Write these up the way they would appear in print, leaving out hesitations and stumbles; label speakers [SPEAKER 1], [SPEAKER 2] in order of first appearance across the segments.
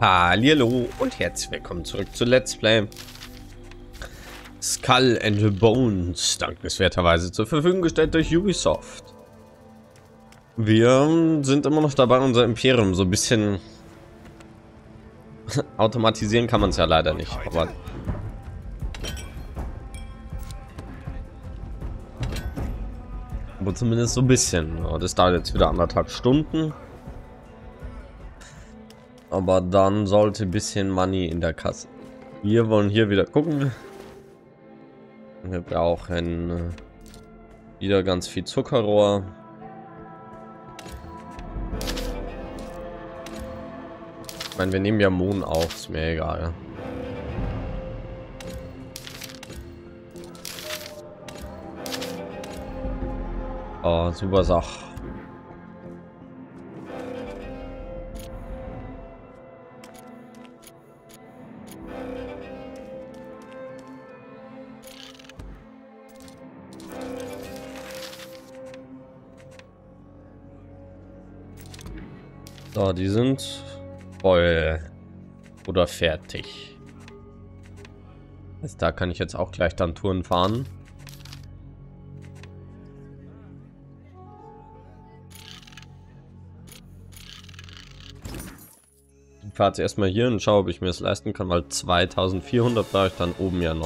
[SPEAKER 1] Hallihallo und herzlich willkommen zurück zu Let's Play Skull and Bones, dankenswerterweise zur Verfügung gestellt durch Ubisoft. Wir sind immer noch dabei, unser Imperium so ein bisschen automatisieren kann man es ja leider nicht, aber zumindest so ein bisschen. Das dauert jetzt wieder 1,5 Stunden. Aber dann sollte ein bisschen Money in der Kasse. Wir wollen hier wieder gucken. Wir brauchen wieder ganz viel Zuckerrohr. Ich meine, wir nehmen ja Mohn auf, ist mir egal. Oh, super Sache. So, die sind voll oder fertig. Da kann ich jetzt auch gleich dann Touren fahren. Ich fahre jetzt erstmal hier und schaue, ob ich mir das leisten kann, weil 2400 brauche ich dann oben ja noch.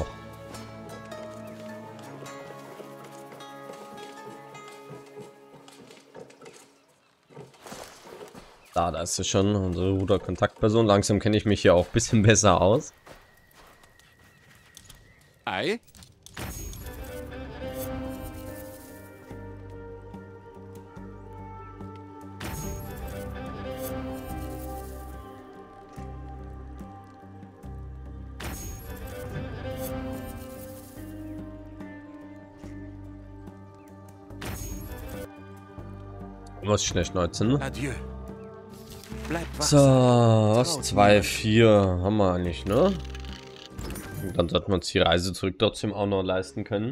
[SPEAKER 1] Da ist es schon, unsere Ruder-Kontaktperson. Langsam kenne ich mich hier auch ein bisschen besser aus.
[SPEAKER 2] Ei?
[SPEAKER 1] Was schnell 19?
[SPEAKER 2] Adieu.
[SPEAKER 1] So, was 2,4 haben wir eigentlich, ne? Und dann sollten wir uns die Reise zurück trotzdem auch noch leisten können.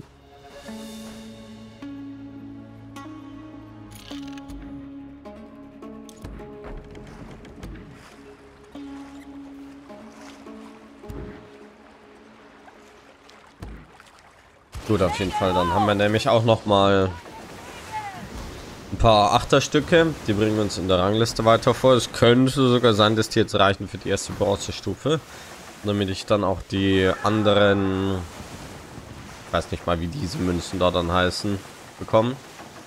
[SPEAKER 1] Gut, auf jeden Fall. Dann haben wir nämlich auch noch mal ein paar Achterstücke, die bringen uns in der Rangliste weiter vor. Es könnte sogar sein, dass die jetzt reichen für die erste Bronzestufe, damit ich dann auch die anderen, ich weiß nicht mal, wie diese Münzen da dann heißen, bekommen.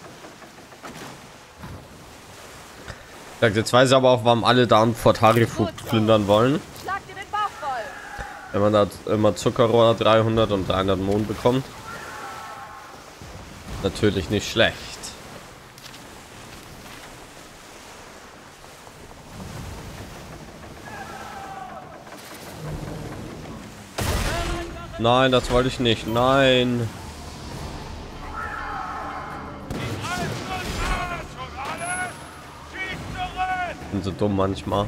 [SPEAKER 1] Jetzt weiß ich aber auch, warum alle da Fort Harifu plündern wollen. Wenn man da immer Zuckerrohr 300 und 300 Mohn bekommt. Natürlich nicht schlecht. Nein, das wollte ich nicht. Nein. Bin so dumm manchmal.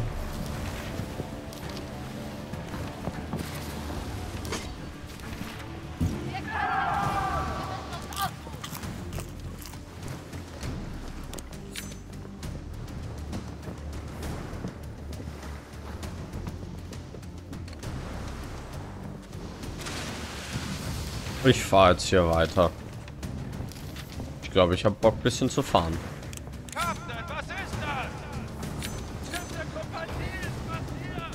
[SPEAKER 1] Ich fahre jetzt hier weiter. Ich glaube, ich habe Bock, ein bisschen zu fahren.
[SPEAKER 2] Captain, was ist das? Stimmt, der Kompanie ist passiert.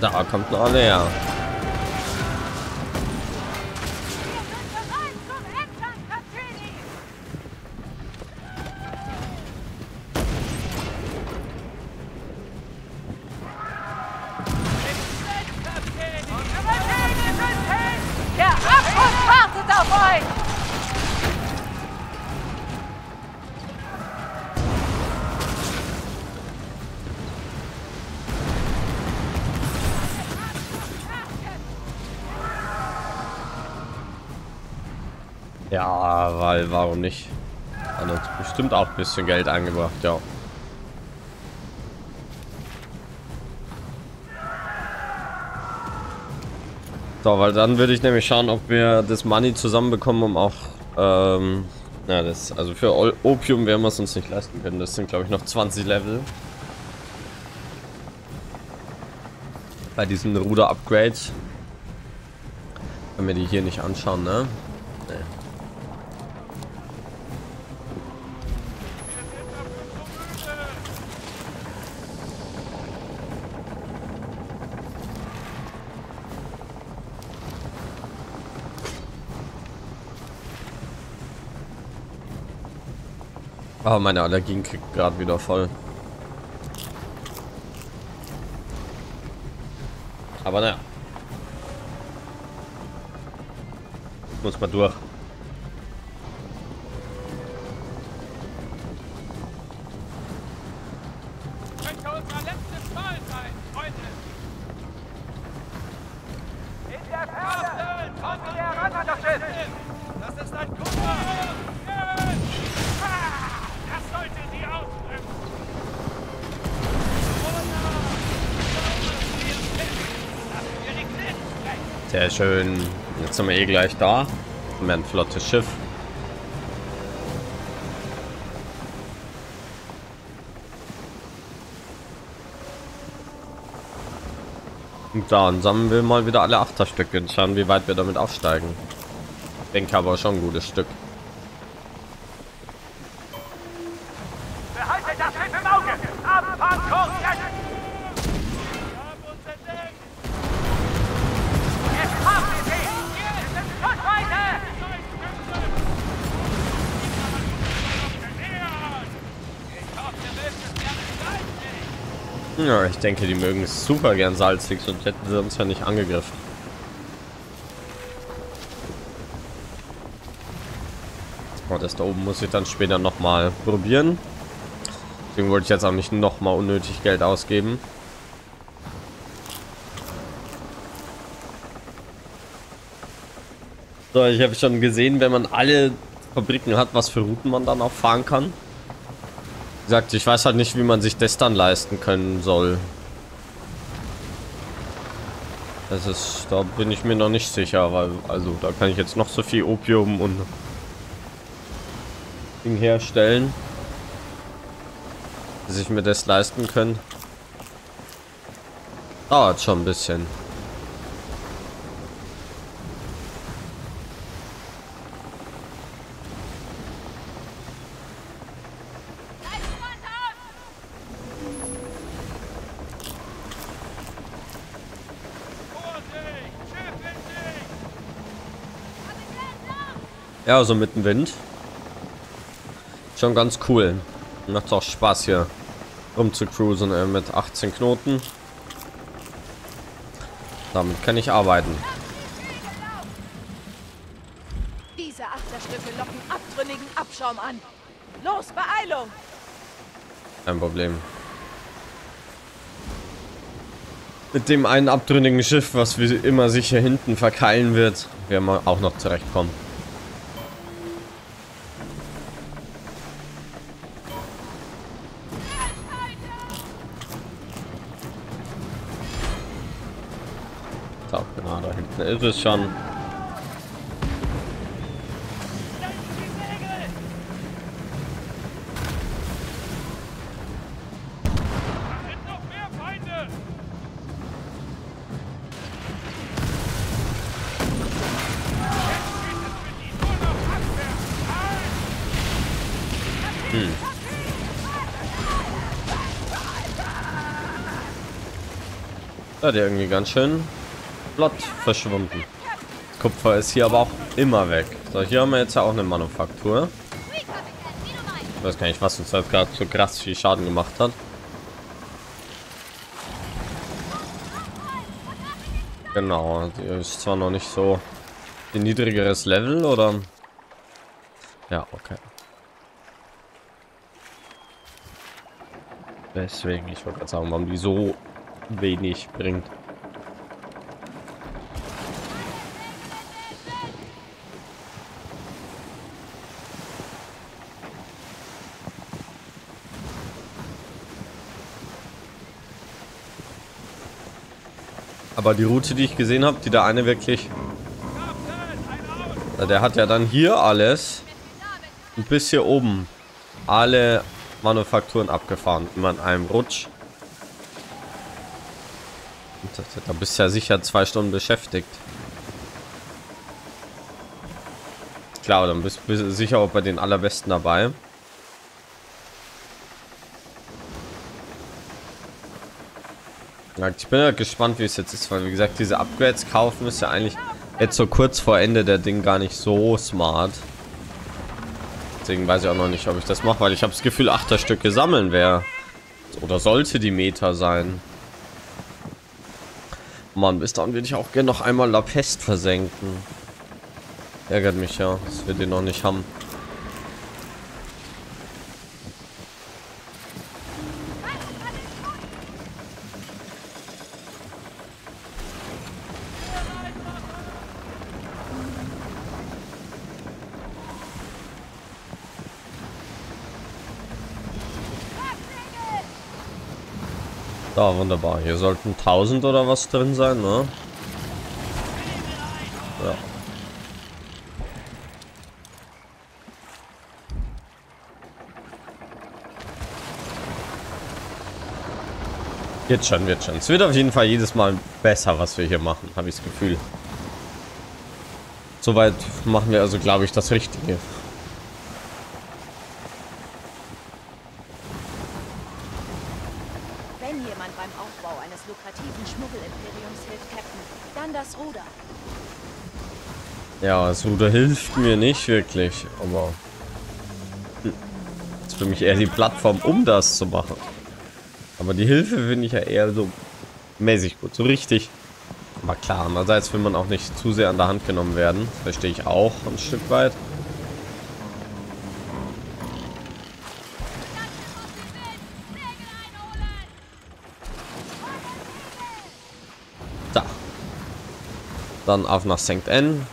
[SPEAKER 1] Da kommt noch näher.
[SPEAKER 3] Der Abschuss wartet auf euch!
[SPEAKER 1] Ja, weil warum nicht? Hat uns bestimmt auch ein bisschen Geld eingebracht, ja. So, weil dann würde ich nämlich schauen, ob wir das Money zusammenbekommen, um auch, ja, das, also für Opium werden wir es uns nicht leisten können. Das sind, glaube ich, noch 20 Level. Bei diesen Ruder-Upgrades. Wenn wir die hier nicht anschauen, ne? Nee. Oh, meine Allergien kriegt gerade wieder voll. Aber naja. Muss mal durch.
[SPEAKER 2] Könnte unser letztes Mal sein, Freunde. In der Ferne! Kommt heran an das Schiff! Das ist ein guter! Das sollte sie ausdrücken!
[SPEAKER 1] Sehr schön. Jetzt sind wir eh gleich da. Wir haben ein flottes Schiff. Und dann sammeln wir mal wieder alle Achterstücke und schauen, wie weit wir damit aufsteigen. Ich denke aber schon ein gutes Stück.
[SPEAKER 2] Behaltet das Schiff im Auge! Abfahrtskurs jetzt! Wir haben uns entdeckt! Jetzt haben wir sie! Wir sind Schussweite! Ich hoffe, ihr mögt es gerne salzig!
[SPEAKER 1] Ja, ich denke, die mögen es super gern salzig, sonst hätten sie uns ja nicht angegriffen. Oh, das da oben muss ich dann später noch mal probieren. Deswegen wollte ich jetzt auch nicht noch mal unnötig Geld ausgeben. So, ich habe schon gesehen, wenn man alle Fabriken hat, was für Routen man dann auch fahren kann. Wie gesagt, ich weiß halt nicht, wie man sich das dann leisten können soll. Das ist, da bin ich mir noch nicht sicher, weil, also da kann ich jetzt noch so viel Opium und Ding herstellen, dass ich mir das leisten können. Dauert schon ein bisschen. Ja, so mit dem Wind. Schon ganz cool. Macht auch Spaß hier rumzucruisen mit 18 Knoten. Damit kann ich arbeiten.
[SPEAKER 3] Diese Achterstücke locken abtrünnigen Abschaum an. Los, Beeilung!
[SPEAKER 1] Kein Problem. Mit dem einen abtrünnigen Schiff, was wie immer sich hier hinten verkeilen wird, werden wir auch noch zurechtkommen. So, genau, da hinten ist es schon. Ja, der irgendwie ganz schön flott verschwunden. Das Kupfer ist hier aber auch immer weg. So, hier haben wir jetzt ja auch eine Manufaktur. Ich weiß gar nicht, was uns halt gerade so krass viel Schaden gemacht hat. Genau, die ist zwar noch nicht so ein niedrigeres Level, oder? Ja, okay. Deswegen, ich wollte gerade sagen, warum die so wenig bringt. Aber die Route, die ich gesehen habe, die da eine wirklich... Der hat ja dann hier alles und bis hier oben alle Manufakturen abgefahren, immer in einem Rutsch. Und da bist du ja sicher 2 Stunden beschäftigt. Klar, dann bist du sicher auch bei den allerbesten dabei. Ja, ich bin ja gespannt, wie es jetzt ist, weil wie gesagt, diese Upgrades kaufen ist ja eigentlich jetzt so kurz vor Ende der Ding gar nicht so smart. Deswegen weiß ich auch noch nicht, ob ich das mache, weil ich habe das Gefühl, Achterstücke sammeln wäre oder sollte die Meta sein. Mann, bis dahin würde ich auch gerne noch einmal La Peste versenken. Ärgert mich ja, dass wir den noch nicht haben. Da, wunderbar. Hier sollten 1000 oder was drin sein, ne? Ja. Wird schon, wird schon. Es wird auf jeden Fall jedes Mal besser, was wir hier machen, habe ich das Gefühl. Soweit machen wir also, glaube ich, das Richtige.
[SPEAKER 3] Wenn jemand beim Aufbau eines lukrativen Schmuggelimperiums hilft, Captain, dann das Ruder.
[SPEAKER 1] Ja, das Ruder hilft mir nicht wirklich, aber ist für mich eher die Plattform, um das zu machen. Aber die Hilfe finde ich ja eher so mäßig gut, so richtig. Aber klar, andererseits will man auch nicht zu sehr an der Hand genommen werden. Das verstehe ich auch ein Stück weit. Da. Dann auf nach St. N.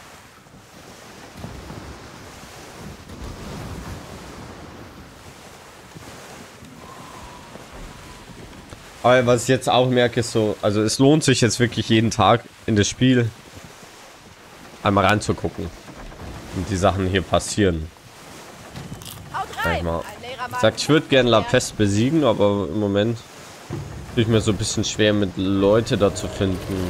[SPEAKER 1] Aber was ich jetzt auch merke, ist so, also es lohnt sich jetzt wirklich jeden Tag in das Spiel einmal reinzugucken und die Sachen hier passieren. Ich sag, ich würde gerne La Peste besiegen, aber im Moment tue ich mir so ein bisschen schwer, mit Leute da zu finden.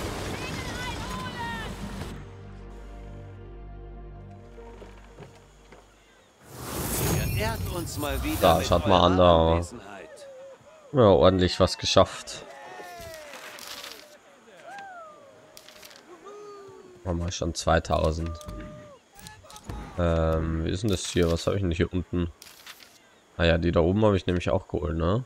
[SPEAKER 1] Da, schaut mal an, da. Ja, ordentlich was geschafft. Haben wir schon 2000. Wie ist denn das hier? Was habe ich denn hier unten? Ah ja, die da oben habe ich nämlich auch geholt, ne?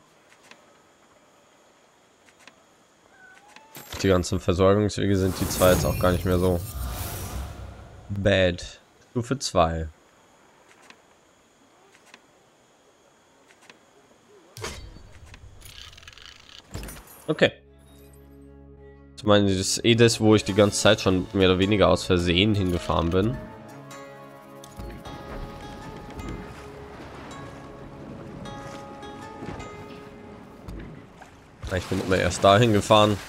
[SPEAKER 1] Die ganzen Versorgungswege sind die zwar jetzt auch gar nicht mehr so bad. Stufe 2. Okay. Ich meine, das ist eh das, wo ich die ganze Zeit schon mehr oder weniger aus Versehen hingefahren bin. Ich bin immer erst dahin gefahren.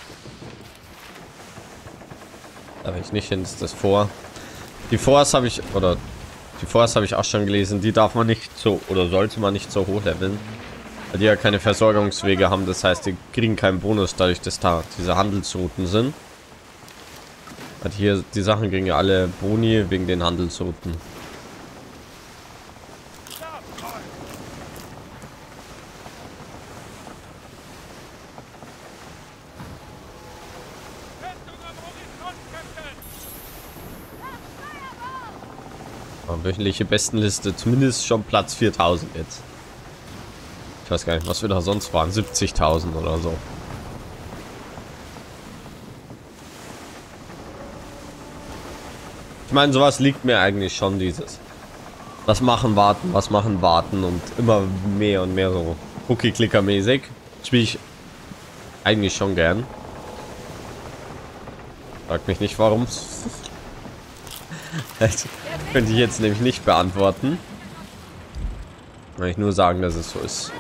[SPEAKER 1] Da bin ich nicht hin, ist das vor. Die Force habe ich, oder die Force habe ich auch schon gelesen, die darf man nicht so, oder sollte man nicht so hoch leveln. Weil die ja keine Versorgungswege haben, das heißt, die kriegen keinen Bonus dadurch, dass da diese Handelsrouten sind. Weil hier, die Sachen kriegen ja alle Boni wegen den Handelsrouten. Wöchentliche Bestenliste, zumindest schon Platz 4000 jetzt. Ich weiß gar nicht, was wir da sonst waren. 70.000 oder so. Ich meine, sowas liegt mir eigentlich schon, dieses. Was machen, warten und immer mehr und mehr so Cookie-Clicker-mäßig. Spiele ich eigentlich schon gern. Frag mich nicht, warum. Das könnte ich jetzt nämlich nicht beantworten. Kann ich nur sagen, dass es so ist.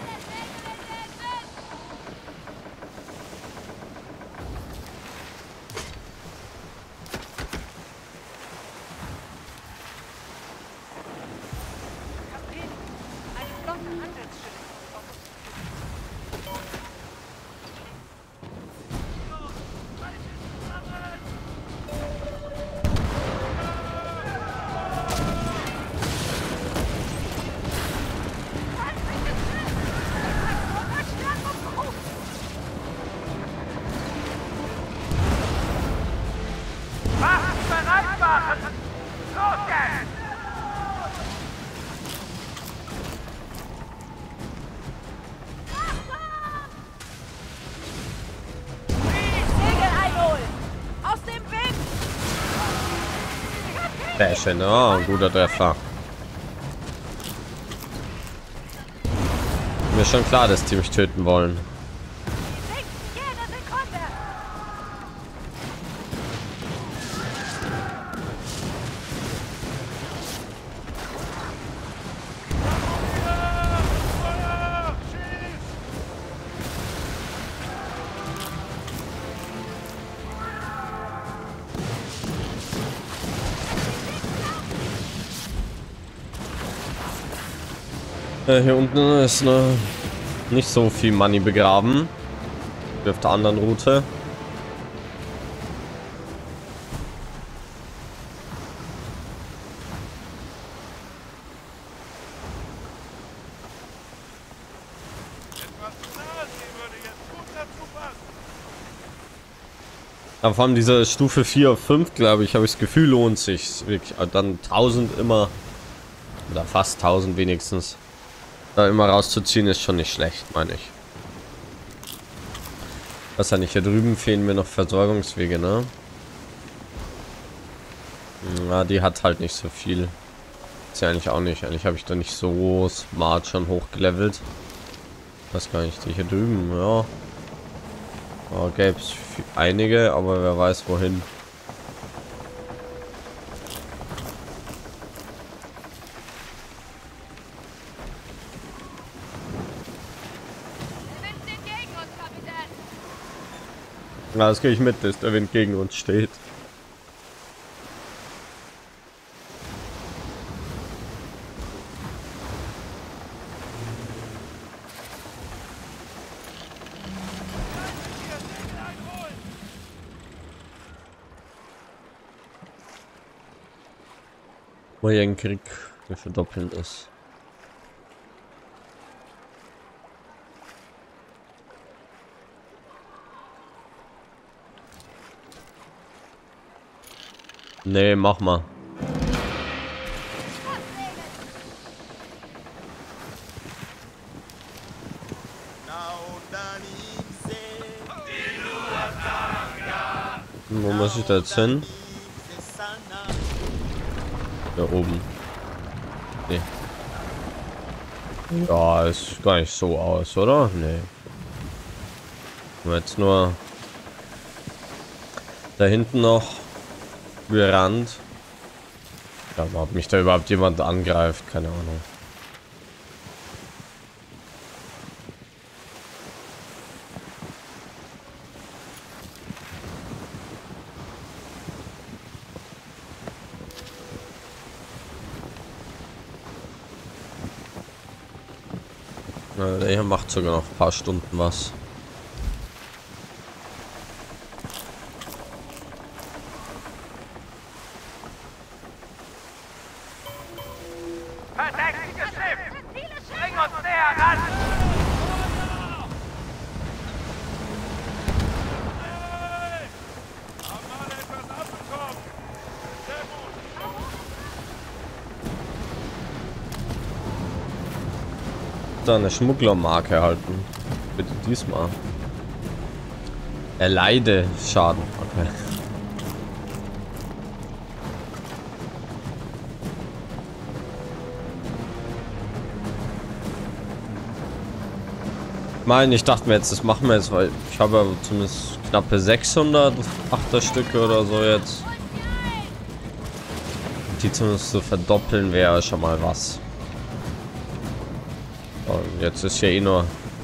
[SPEAKER 1] Sehr schön, oh, ein guter Treffer. Mir schon klar, dass die mich töten wollen. Hier unten ist nicht so viel Money begraben. Auf der anderen Route. Aber vor allem diese Stufe 4 und 5, glaube ich, habe ich das Gefühl, lohnt sich wirklich. Dann 1000 immer oder fast 1000 wenigstens. Da immer rauszuziehen ist schon nicht schlecht, meine ich. Was ja nicht, hier drüben fehlen mir noch Versorgungswege, ne? Ja, die hat halt nicht so viel. Ist ja eigentlich auch nicht. Eigentlich habe ich da nicht so smart schon hochgelevelt. Weiß gar nicht, die hier drüben, ja. Oh, gäbe es einige, aber wer weiß wohin. Ja, das gehe ich mit, dass der Wind gegen uns steht. Wo hier ein Krieg verdoppeln ist. Nee, mach mal. Wo muss ich da jetzt hin? Da oben. Nee. Ja, ist gar nicht so aus, oder? Nee. Jetzt nur da hinten noch gerannt. Ja, ob mich da überhaupt jemand angreift, keine Ahnung. Ja, der hier macht sogar noch ein paar Stunden was.
[SPEAKER 2] Verdächtiges Schiff! Bring uns näher ran! Hey! Haben alle etwas abbekommen? Sehr gut!
[SPEAKER 1] da eine Schmugglermarke erhalten. Bitte diesmal. Erleide Schaden. Okay. Ich dachte mir jetzt, das machen wir jetzt, weil ich habe zumindest knappe 600 Achterstücke oder so jetzt. Die zumindest zu verdoppeln wäre schon mal was. Und jetzt ist hier eh nur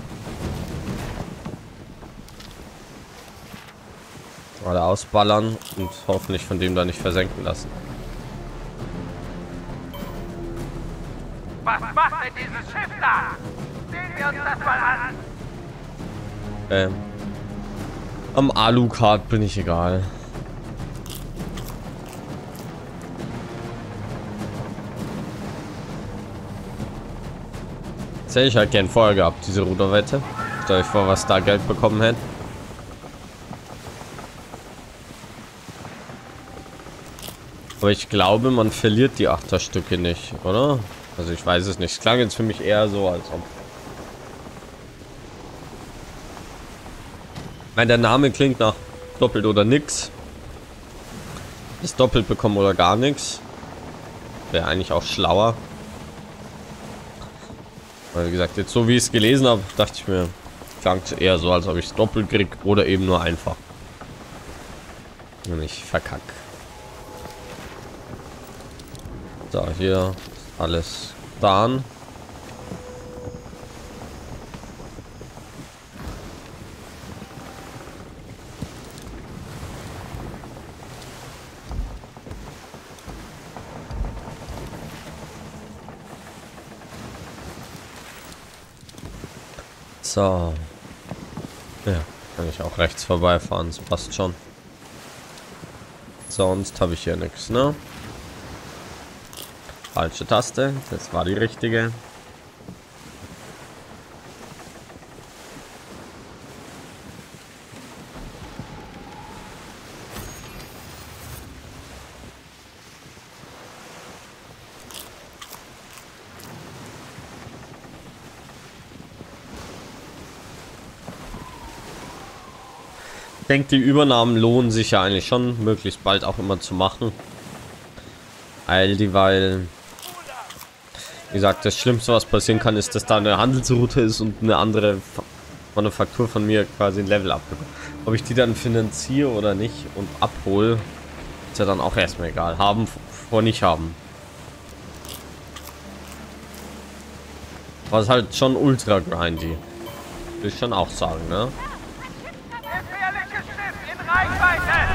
[SPEAKER 1] alle ausballern und hoffentlich von dem da nicht versenken lassen.
[SPEAKER 2] Was macht denn dieses Schiff da? Sehen wir uns das mal an.
[SPEAKER 1] Am Alucard bin ich egal. Das hätte ich halt gern vorher gehabt, diese Ruderwette. Stell euch vor, was da Geld bekommen hätte. Aber ich glaube, man verliert die Achterstücke nicht, oder? Also ich weiß es nicht. Es klang jetzt für mich eher so, als ob... Der Name klingt nach doppelt oder nix. Ist doppelt bekommen oder gar nichts. Wäre eigentlich auch schlauer. Weil wie gesagt, jetzt so wie ich es gelesen habe, dachte ich mir, klang es eher so, als ob ich es doppelt krieg oder eben nur einfach. Und ich verkack. So, hier ist alles dann. So. Ja, kann ich auch rechts vorbeifahren, das passt schon. Sonst habe ich hier nichts, ne? Falsche Taste, das war die richtige. Ich denke, die Übernahmen lohnen sich ja eigentlich schon, möglichst bald auch immer zu machen. Weil, wie gesagt, das Schlimmste, was passieren kann, ist, dass da eine Handelsroute ist und eine andere Manufaktur von mir quasi ein Level abbekommt. Ob ich die dann finanziere oder nicht und abhole, ist ja dann auch erstmal egal. Haben vor nicht haben. Was halt schon ultra grindy. Will ich schon auch sagen, ne?
[SPEAKER 2] Gefährliches Schiff in Reichweite.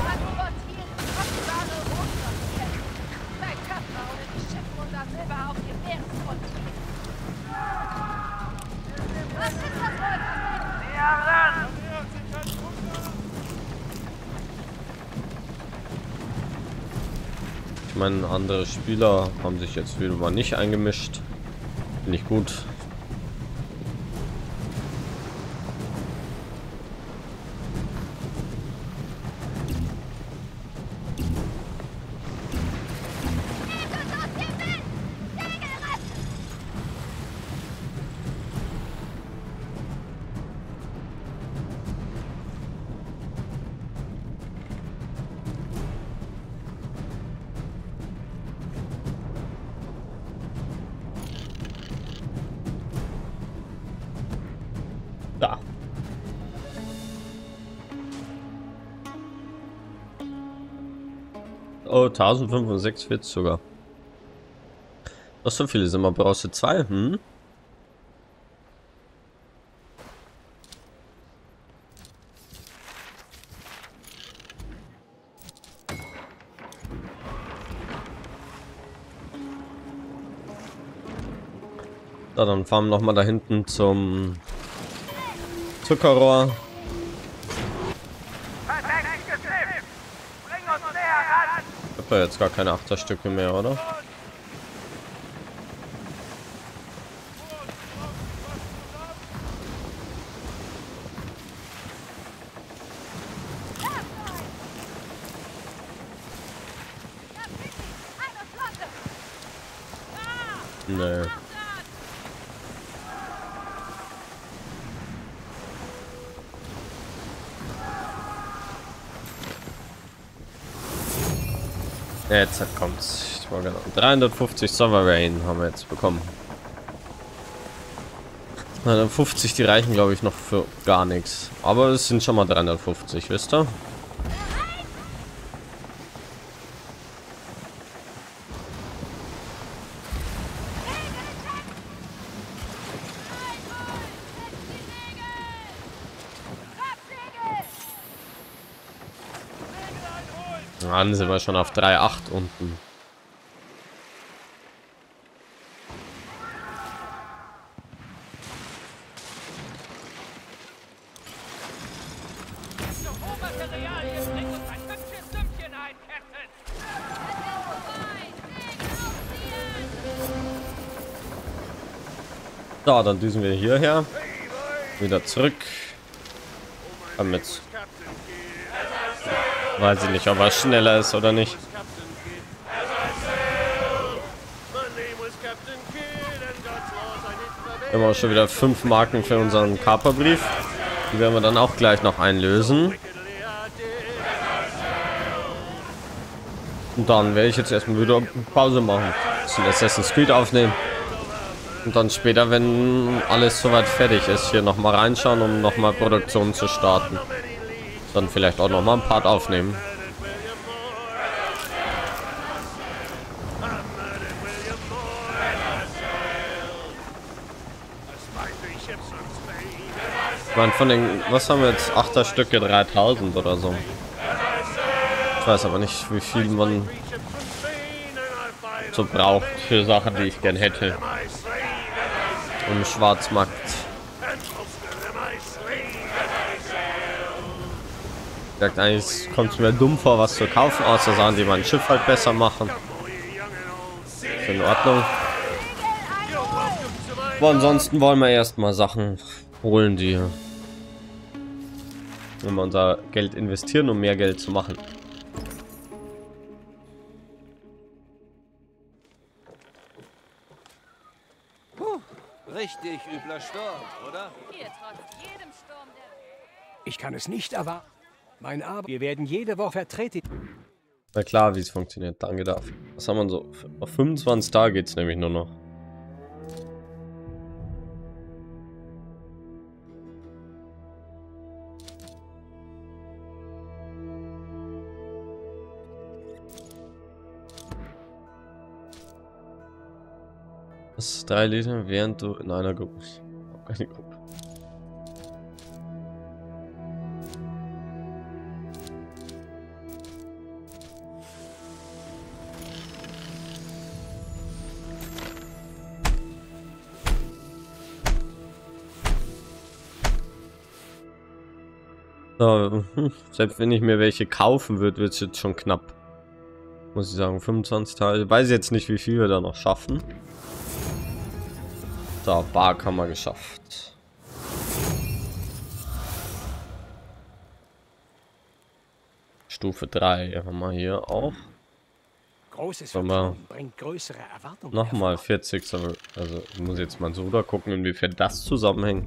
[SPEAKER 1] Ich meine, andere Spieler haben sich jetzt wieder mal nicht eingemischt. Finde ich gut. Da. Oh, 1546 sogar. Noch so viele sind wir, brauchst du 2? Hm? So, dann fahren wir noch mal da hinten zum Zuckerrohr.
[SPEAKER 2] Verdächtiges Schiff. Bring uns näher ran.
[SPEAKER 1] Ich habe da jetzt gar keine Achterstücke mehr, oder? Nee. Jetzt kommt's. Ich war genau 350 Sovereign haben wir jetzt bekommen. 350, die reichen glaube ich noch für gar nichts. Aber es sind schon mal 350, wisst ihr? Dann sind wir schon auf 3,8 unten.
[SPEAKER 2] Rohmaterialien bringen uns ein hübsches Sümmchen ein, Captain.
[SPEAKER 1] So, dann düsen wir hierher. Wieder zurück. Damit. Weiß ich nicht, ob er schneller ist oder nicht. Wir haben auch schon wieder 5 Marken für unseren Kaperbrief. Die werden wir dann auch gleich noch einlösen. Und dann werde ich jetzt erstmal wieder Pause machen. Bisschen Assassin's Creed aufnehmen. Und dann später, wenn alles soweit fertig ist, hier noch mal reinschauen, um noch mal Produktion zu starten. Dann vielleicht auch noch mal ein Part aufnehmen. Ich meine, von den, was haben wir jetzt? 8er Stücke 3000 oder so. Ich weiß aber nicht, wie viel man so braucht für Sachen, die ich gern hätte. Im Schwarzmarkt. Sagt eigentlich, kommt es mir dumm vor, was zu kaufen, außer Sachen, die mein Schiff halt besser machen. Ist in Ordnung. Aber ansonsten wollen wir erstmal Sachen holen, die wenn wir unser Geld investieren, um mehr Geld zu machen.
[SPEAKER 4] Richtig übler Sturm, oder?
[SPEAKER 3] Hier trotz jedem Sturm der
[SPEAKER 5] Ich kann es nicht erwarten. Wir werden jede Woche vertreten.
[SPEAKER 1] Na klar, wie es funktioniert. Danke dafür. Was haben wir so? Auf 25 Tage geht es nämlich nur noch. Das ist 3 Liter, während du in einer Gruppe. Eine Gruppe. So, selbst wenn ich mir welche kaufen würde, wird es jetzt schon knapp. Muss ich sagen, 25 Teile. Weiß ich jetzt nicht, wie viel wir da noch schaffen. So, Barkammer geschafft. Stufe 3 haben wir hier auch.
[SPEAKER 5] Großes
[SPEAKER 1] Sollen wir
[SPEAKER 5] Vertrauen bringt größere Erwartungen.
[SPEAKER 1] nochmal 40. Also ich muss jetzt mal so da gucken, inwiefern das zusammenhängt.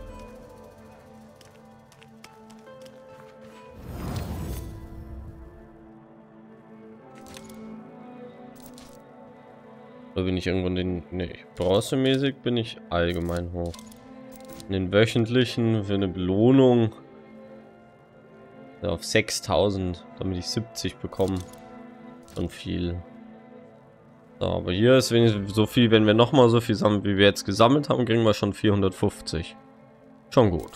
[SPEAKER 1] Da bin ich irgendwo in den... Nee, bronzemäßig bin ich allgemein hoch. In den wöchentlichen für eine Belohnung ja, auf 6000, damit ich 70 bekomme. Schon viel. So, aber hier ist wenigstens so viel, wenn wir noch mal so viel sammeln, wie wir jetzt gesammelt haben, kriegen wir schon 450. Schon gut.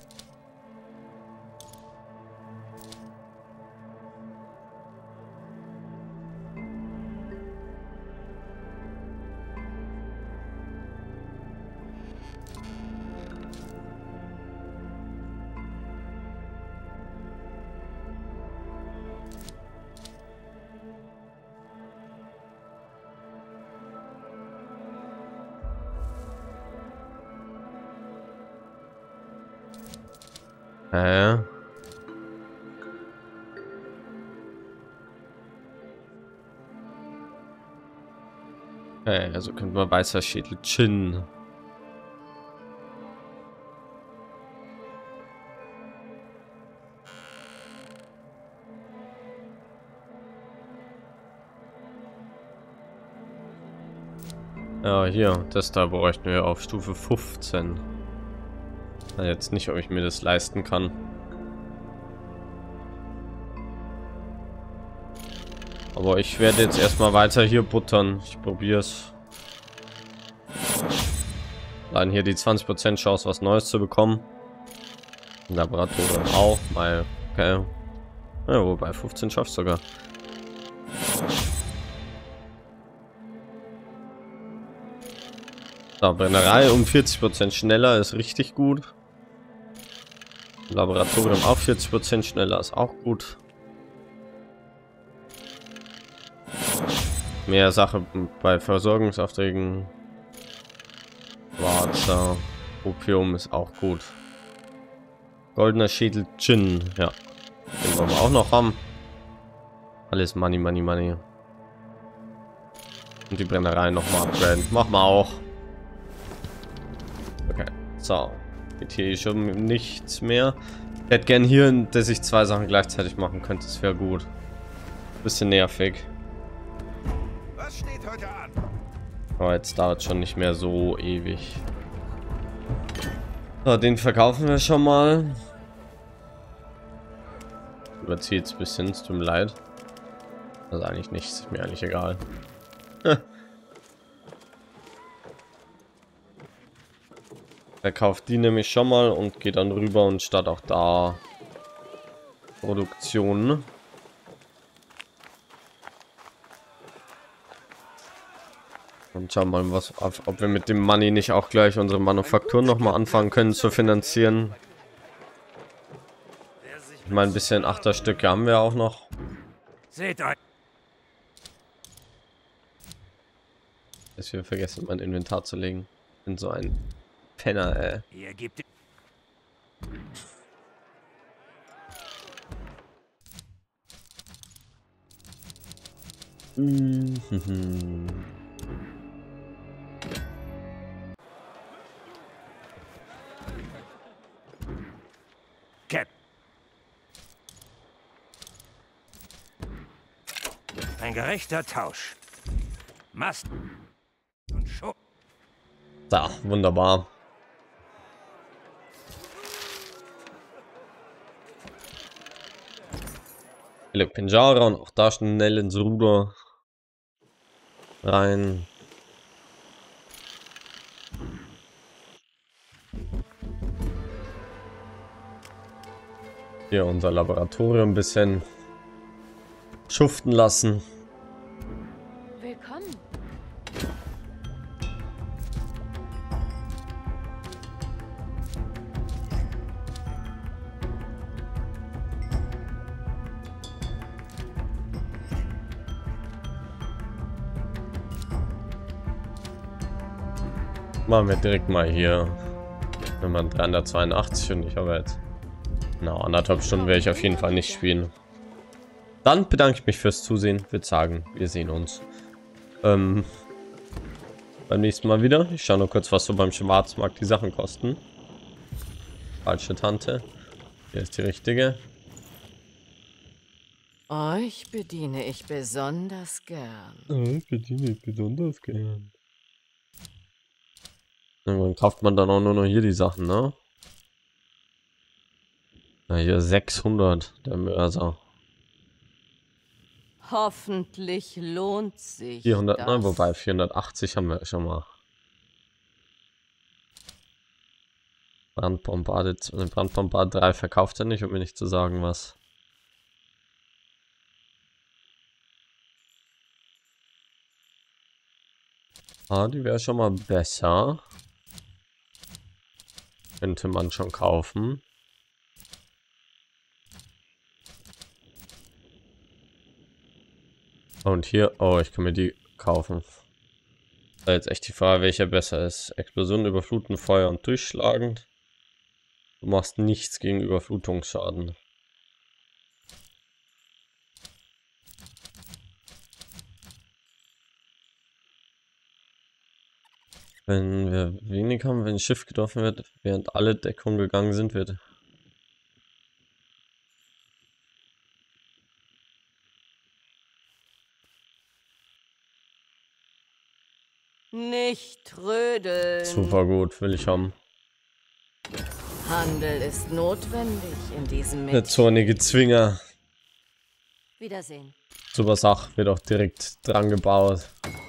[SPEAKER 1] Also könnte man weißer Schädel Chin. Ja, hier, das da bräuchten wir auf Stufe 15. Jetzt nicht, ob ich mir das leisten kann. Aber ich werde jetzt erstmal weiter hier buttern. Ich probiere es. Dann hier die 20% Chance, was Neues zu bekommen. Laboratorium auch mal. Okay. Ja, wobei 15 schafft sogar. So, Brennerei um 40% schneller ist richtig gut. Laboratorium auch 40% schneller ist auch gut. Mehr Sache bei Versorgungsaufträgen. Schwarzer Opium ist auch gut. Goldener Schädel Gin, ja. Den wollen wir auch noch haben. Alles Money, Money, Money. Und die Brennerei noch mal upgraden. Machen wir auch. Okay, so. Geht hier schon nichts mehr. Ich hätte gern hier, dass ich 2 Sachen gleichzeitig machen könnte. Das wäre gut. Bisschen nervig.
[SPEAKER 2] Was steht heute an?
[SPEAKER 1] Aber jetzt dauert schon nicht mehr so ewig. So, den verkaufen wir schon mal. Überzieht es ein bisschen, es tut mir leid. Also eigentlich nichts, ist mir eigentlich egal. Verkauft die nämlich schon mal und geht dann rüber und statt auch da Produktion. Und schauen wir mal, was, ob wir mit dem Money nicht auch gleich unsere Manufaktur noch mal anfangen können zu finanzieren. Ich meine, ein bisschen Achterstücke haben wir auch noch.
[SPEAKER 2] Seht euch.
[SPEAKER 1] Dass wir vergessen, mein Inventar zu legen. Bin so ein Penner, ey.
[SPEAKER 2] Ihr gebt. Cap. Ein gerechter Tausch. Mast und Schuh.
[SPEAKER 1] Da, wunderbar. Pinjara und auch da schnell ins Ruder rein. Hier unser Laboratorium ein bisschen schuften lassen.
[SPEAKER 3] Willkommen.
[SPEAKER 1] Machen wir direkt mal hier. Wenn man 382 und ich habe jetzt na 1,5 Stunden werde ich auf jeden Fall nicht spielen. Dann bedanke ich mich fürs Zusehen. Würde sagen, wir sehen uns beim nächsten Mal wieder. Ich schaue nur kurz, was so beim Schwarzmarkt die Sachen kosten. Falsche Tante. Hier ist die richtige.
[SPEAKER 3] Euch bediene ich besonders gern.
[SPEAKER 1] Bediene ich besonders gern. Dann kauft man dann auch nur noch hier die Sachen, ne? Na, hier 600, der Mörser.
[SPEAKER 3] Hoffentlich lohnt sich
[SPEAKER 1] 400,
[SPEAKER 3] das.
[SPEAKER 1] ne? Wobei 480 haben wir schon mal. Brandbombarde, Brandbombarde 3 verkauft er nicht, um mir nicht zu sagen, was. Ah, die wäre schon mal besser. Könnte man schon kaufen. Und hier, oh, ich kann mir die kaufen. Da jetzt echt die Frage, welcher besser ist. Explosion, überfluten, Feuer und durchschlagend. Du machst nichts gegen Überflutungsschaden. Wenn wir wenig haben, wenn ein Schiff getroffen wird, während alle Deckung gegangen sind, wird.
[SPEAKER 6] Nicht trödeln.
[SPEAKER 1] Super gut, will ich haben.
[SPEAKER 6] Handel ist notwendig in diesem
[SPEAKER 1] Der zornige Zwinger.
[SPEAKER 6] Wiedersehen.
[SPEAKER 1] Super Sache, wird auch direkt dran gebaut.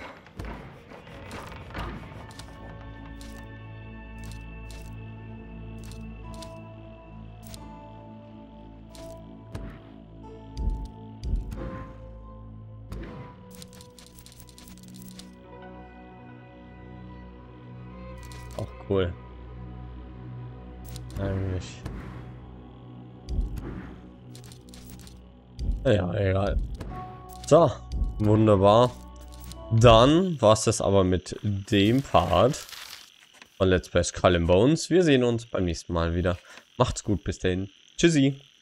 [SPEAKER 1] Auch cool. Eigentlich. Ja, egal. So, wunderbar. Dann war es das aber mit dem Part von Let's Play Skull and Bones. Wir sehen uns beim nächsten Mal wieder. Macht's gut, bis dahin. Tschüssi.